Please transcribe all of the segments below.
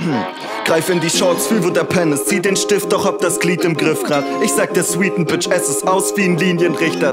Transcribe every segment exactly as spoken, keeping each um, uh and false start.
Greif in die Shorts, fühl wo der Pen ist. Zieh den Stift, doch hab das Glied im Griff grad. Ich sag der sweeten Bitch, ess es aus wie ein Linienrichter.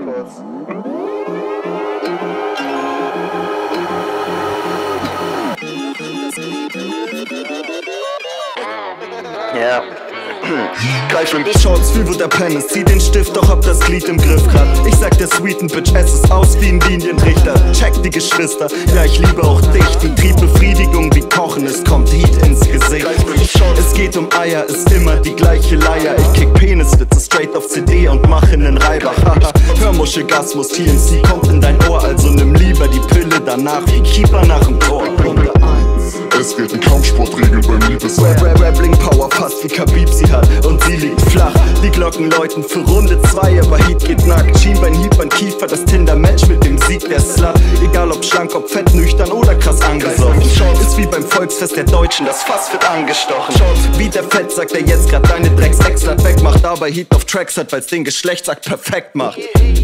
Ja. Greif in die Shorts, fühl wo der Pen ist. Zieh den Stift, doch hab das Glied im Griff grad. Ich sag der sweeten Bitch, ess es aus wie ein Linienrichter. Check die Geschwister, ja ich liebe auch dich. Die Triebbefriedigung wie Kochen, es kommt Heat ins Gesicht. Es geht um Eier, ist immer die gleiche Leier. Ich kick Peniswitze straight auf C D und mach in den Reibach. Hörmuschelgasmus, T N C kommt in dein Ohr. Also nimm lieber die Pille danach wie Keeper nach dem Tor. Es gelten Kampfsportregeln beim Liebesakt. Rappling Power fast wie Khabib sie hat und sie liegt flach. Die Glocken läuten für Runde zwei, aber Heat geht nackt. Schienbein, Hieb an Kiefer, das Tinder-Match mit dem Sieg der Slut. Egal ob schlank, ob fett, nüchtern oder krass angesoffen. Ist wie beim Volksfest der Deutschen, das Fass wird angestochen. Wie der Fett sagt er jetzt grad deine Drecks-Ex-Lat wegmacht, dabei Heat auf Tracks hat, weil's den Geschlechtsakt perfekt macht.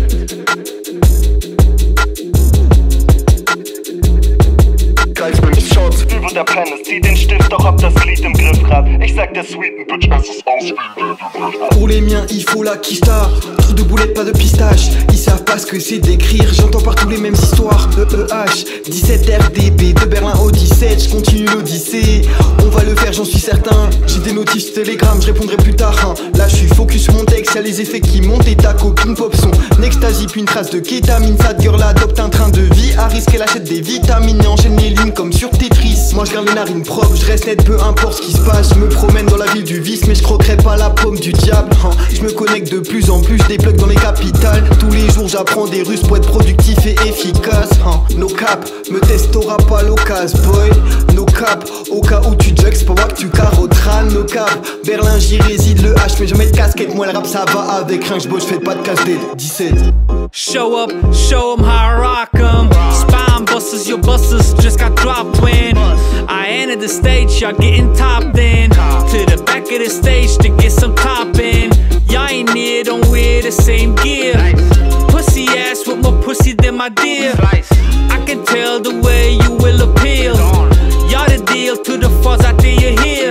Greif in die Shorts, fühl wo der Pen ist. Zieh den Stift, doch hab das Glied im Griff grad. Ich sag der sweeten Bitch, ess es aus wie ein. Pour les miens, il faut la kista. Trou de boulettes, pas de pistache. Ils savent pas ce que c'est d'écrire. J'entends partout les mêmes histoires. E E H, dix-sept R D B, de Berlin au dix-sept. J'continue l'odyssée. On va le faire, j'en suis certain. J'ai des notifs Telegram, j'répondrai plus tard. Hein. Là, j'suis focus sur mon texte. Y'a les effets qui montent et ta copine pop son ecstasy, puis une trace de kétamine. Sad girl adopte un train de vie. À risque, elle achète des vitamines et enchaîne les lignes comme sur Tetris. Moi, j'garde les narines propres, j'reste net, peu importe ce qui se passe. J'me promène dans la ville du vice, mais j'croquerai pas la pomme du diable. Hein. J'me connecte de plus en plus, j'déplugue dans les capitales. Tous les jours, j'apprends des russes pour être productif et efficace. Hein. No cap, me testera pas l'occasion, boy. No cap, au cas où tu jugs, c'est pas moi que tu carotras. No cap, Berlin, j'y réside, le H, mais jamais de casquette. Moi, le rap, ça va avec rien, j'bosse, j'fais pas de casse D. dix-sept. Show up, show 'em how I rock 'em. Spine busters, your busters just got dropped when I entered the stage, y'all getting topped in. To the back of the stage to get some topping. Y'all ain't near, don't wear the same gear. Pussy ass with more pussy than my dear. I can tell the way you will appeal. Y'all the deal to the falls out there you hear.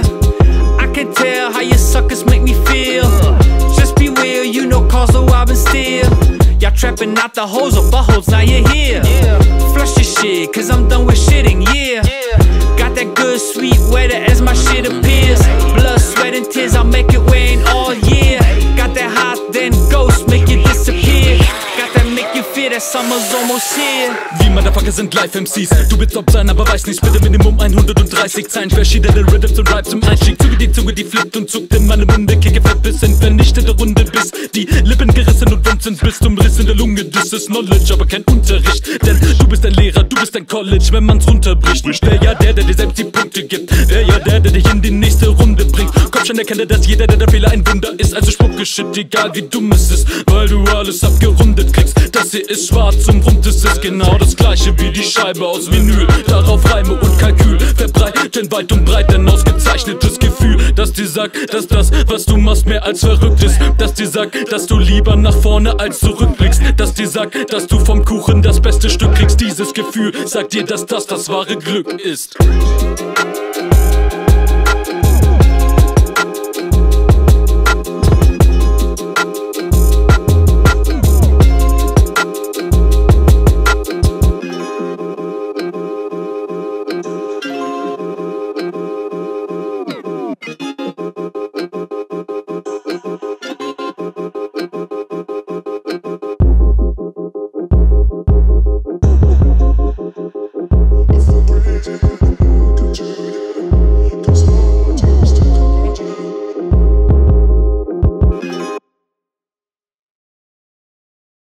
I can tell how you suckers make me feel. Just be real, you know cause the rob and steal. Y'all trapping out the hoes or buttholes, now you're here. Flush your shit, cause I'm done with shitting, yeah. Got that good sweet weather as my shit appears. Blood, sweat and tears, I'll make it rain all year. Got that hot, then ghost, make it disappear. Got that make you feel that summer's almost here. Die Motherfucker sind Live-M Cs. Du willst top sein, aber weiß nicht, bitte Minimum hundertdreißig Zeilen. Verschiedene Rhythms und Rhymes im Einstieg. Züge die Zunge, die flippt und zuckt in meine Munde. Kicke fett bis in vernichtete Runde, bis die Lippen gerissen und wund sind bis zum Riss in der Lunge. Das ist Knowledge, aber kein Unterricht. Denn du bist ein Lehrer, du bist ein College, wenn man's runterbricht. Wer ja der, der dir selbst die Punkte gibt. Wer ja der, der dich in die nächste Runde bringt. Komm schon, erkenne, dass jeder, der der Fehler ein Wunder ist. Also spucke Shit, egal wie dumm es ist. Weil du alles abgerundet kriegst. Das hier ist schwarz und rund, es ist genau das gleiche wie die Scheibe aus Vinyl. Darauf Reime und Kalkül verbreiten weit und breit ein ausgezeichnetes Gefühl, das dir sagt, dass das, was du machst, mehr als verrückt ist. Das dir sagt, dass du lieber nach vorne als zurückblickst. Das dir sagt, dass du vom Kuchen das beste Stück kriegst. Dieses Gefühl sagt dir, dass das das wahre Glück ist.